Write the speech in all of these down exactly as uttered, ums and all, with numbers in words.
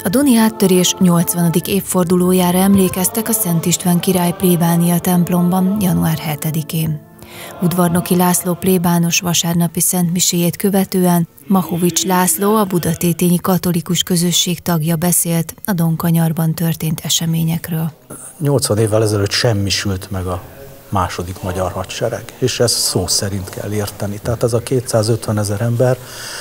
A doni áttörés nyolcvanadik évfordulójára emlékeztek a Szent István király plébánia templomban január hetedikén. Udvarnoki László plébános vasárnapi szentmiséjét követően Machovics László, a budatétényi katolikus közösség tagja beszélt a Donkanyarban történt eseményekről. nyolcvan évvel ezelőtt semmisült meg a második magyar hadsereg, és ezt szó szerint kell érteni. Tehát ez a kétszázötvenezer ember,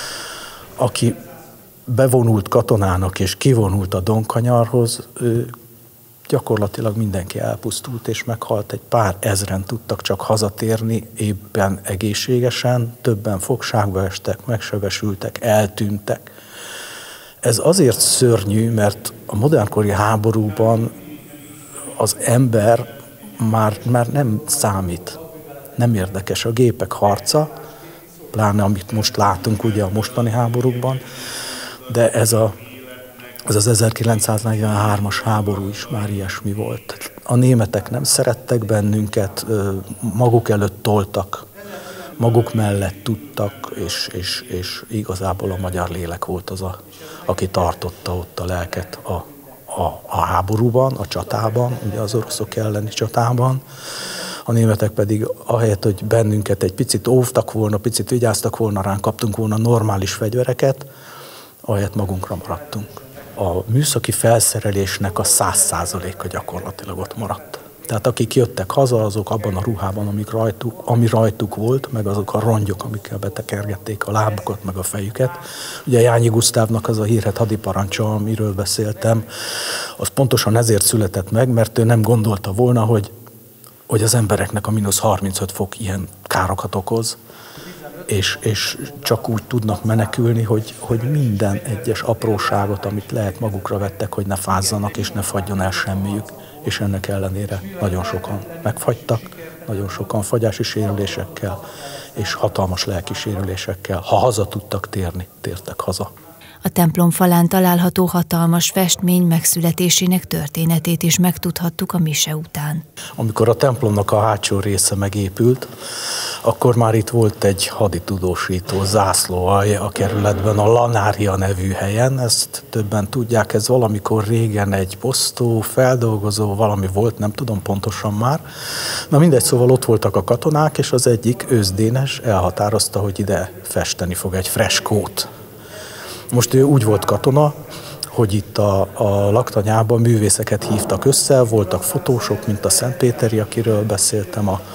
aki bevonult katonának és kivonult a Donkanyarhoz, ő gyakorlatilag mindenki elpusztult és meghalt, egy pár ezren tudtak csak hazatérni éppen egészségesen, többen fogságba estek, megsebesültek, eltűntek. Ez azért szörnyű, mert a modernkori háborúban az ember már, már nem számít, nem érdekes a gépek harca, pláne amit most látunk ugye a mostani háborúkban, de ez a Ez az ezerkilencszáznegyvenhármas háború is már ilyesmi volt. A németek nem szerettek bennünket, maguk előtt toltak, maguk mellett tudtak, és, és, és igazából a magyar lélek volt az, a, aki tartotta ott a lelket a, a, a háborúban, a csatában, ugye az oroszok elleni csatában. A németek pedig ahelyett, hogy bennünket egy picit óvtak volna, picit vigyáztak volna ránk, kaptunk volna normális fegyvereket, ahelyett magunkra maradtunk. A műszaki felszerelésnek a száz százaléka gyakorlatilag ott maradt. Tehát akik jöttek haza, azok abban a ruhában, amik rajtuk, ami rajtuk volt, meg azok a rongyok, amikkel betekergették a lábukat, meg a fejüket. Ugye Jányi Gusztávnak az a hírhedt hadiparancsa, amiről beszéltem, az pontosan ezért született meg, mert ő nem gondolta volna, hogy, hogy az embereknek a mínusz harmincöt fok ilyen károkat okoz, És, és csak úgy tudnak menekülni, hogy, hogy minden egyes apróságot, amit lehet, magukra vettek, hogy ne fázzanak és ne fagyjon el semmiük, és ennek ellenére nagyon sokan megfagytak, nagyon sokan fagyási sérülésekkel és hatalmas lelki sérülésekkel. Ha haza tudtak térni, tértek haza. A templom falán található hatalmas festmény megszületésének történetét is megtudhattuk a mise után. Amikor a templomnak a hátsó része megépült, akkor már itt volt egy haditudósító zászlóalj a kerületben, a Lanária nevű helyen. Ezt többen tudják, ez valamikor régen egy posztó, feldolgozó, valami volt, nem tudom pontosan már. Na mindegy, szóval ott voltak a katonák, és az egyik őzdénes elhatározta, hogy ide festeni fog egy freskót. Most ő úgy volt katona, hogy itt a, a laktanyában művészeket hívtak össze, voltak fotósok, mint a Szentpéteri, akiről beszéltem a,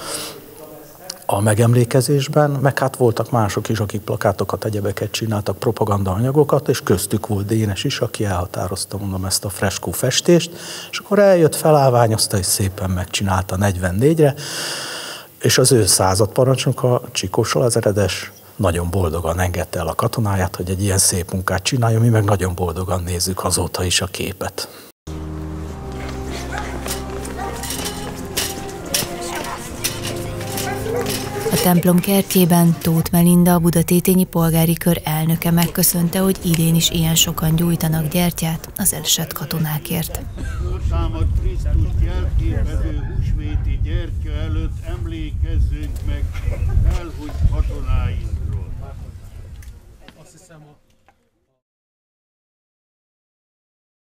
a megemlékezésben, meg hát voltak mások is, akik plakátokat, egyebeket csináltak, propagandaanyagokat, és köztük volt Dénes is, aki elhatározta, mondom, ezt a freskó festést, és akkor eljött, felállványozta, és szépen megcsinálta negyvennégyre, és az ő századparancsnok, a Csikós Lazeredes, nagyon boldogan engedte el a katonáját, hogy egy ilyen szép munkát csináljon, mi meg nagyon boldogan nézzük azóta is a képet. A templom kertjében Tóth Melinda, a budatétényi polgári kör elnöke megköszönte, hogy idén is ilyen sokan gyújtanak gyertyát az elesett katonákért. Támad Krisztus jelképező húsvéti gyertya előtt emlékezzünk meg elhunyt katonáinkról. Azt hiszem,